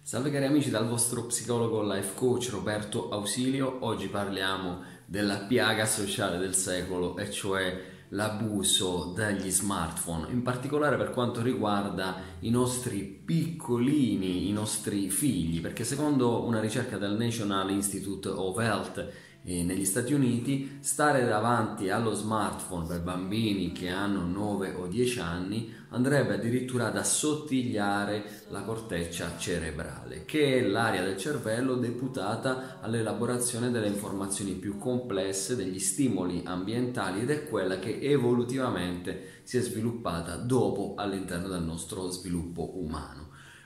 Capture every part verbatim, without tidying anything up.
Salve cari amici dal vostro psicologo life coach Roberto Ausilio. Oggi parliamo della piaga sociale del secolo, e cioè l'abuso degli smartphone, in particolare per quanto riguarda i nostri piccolini, i nostri figli, perché secondo una ricerca del National Institute of Health eh, negli Stati Uniti, stare davanti allo smartphone per bambini che hanno nove o dieci anni andrebbe addirittura ad assottigliare la corteccia cerebrale, che è l'area del cervello deputata all'elaborazione delle informazioni più complesse, degli stimoli ambientali, ed è quella che evolutivamente si è sviluppata dopo all'interno del nostro sviluppo umano.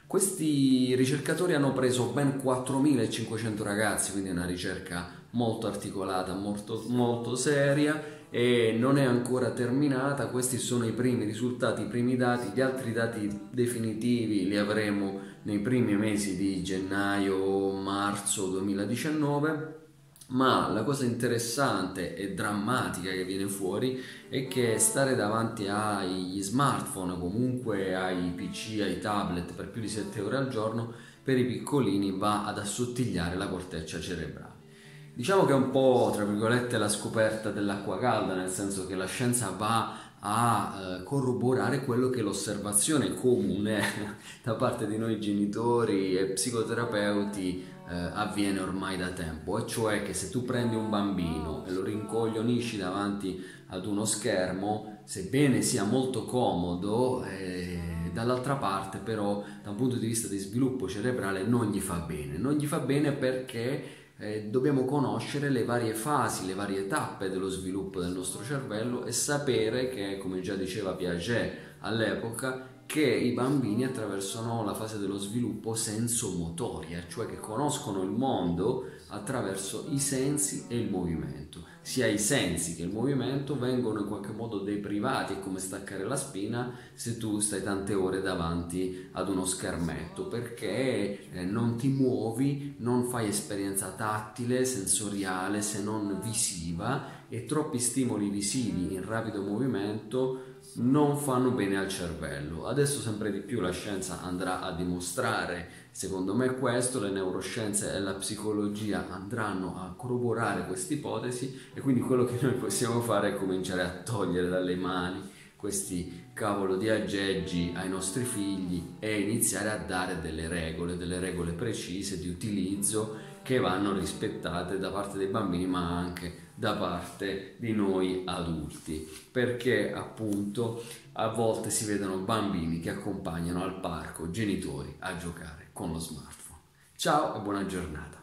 Questi ricercatori hanno preso ben quattromilacinquecento ragazzi, quindi è una ricerca molto articolata, molto, molto seria, e non è ancora terminata. Questi sono i primi risultati, i primi dati. Gli altri dati definitivi li avremo nei primi mesi di gennaio-marzo duemiladiciannove. Ma la cosa interessante e drammatica che viene fuori è che stare davanti agli smartphone, comunque ai P C, ai tablet per più di sette ore al giorno, per i piccolini va ad assottigliare la corteccia cerebrale. Diciamo che è un po', tra virgolette, la scoperta dell'acqua calda, nel senso che la scienza va a eh, corroborare quello che è l'osservazione comune da parte di noi genitori e psicoterapeuti eh, avviene ormai da tempo, e cioè che se tu prendi un bambino e lo rincoglionisci davanti ad uno schermo, sebbene sia molto comodo, eh, dall'altra parte però da un punto di vista di sviluppo cerebrale non gli fa bene, non gli fa bene perché Eh, dobbiamo conoscere le varie fasi, le varie tappe dello sviluppo del nostro cervello e sapere che, come già diceva Piaget all'epoca, che i bambini attraversano la fase dello sviluppo sensomotoria, cioè che conoscono il mondo attraverso i sensi e il movimento. Sia i sensi che il movimento vengono in qualche modo deprivati, è come staccare la spina se tu stai tante ore davanti ad uno schermetto, perché eh, non ti muovi, non fai esperienza tattile, sensoriale, se non visiva, e troppi stimoli visivi in rapido movimento non fanno bene al cervello. Adesso sempre di più la scienza andrà a dimostrare, secondo me, questo, le neuroscienze e la psicologia andranno a corroborare questa ipotesi, e quindi quello che noi possiamo fare è cominciare a togliere dalle mani questi cavolo di aggeggi ai nostri figli e iniziare a dare delle regole, delle regole precise di utilizzo che vanno rispettate da parte dei bambini, ma anche da parte di noi adulti, perché appunto a volte si vedono bambini che accompagnano al parco genitori a giocare con lo smartphone. Ciao e buona giornata.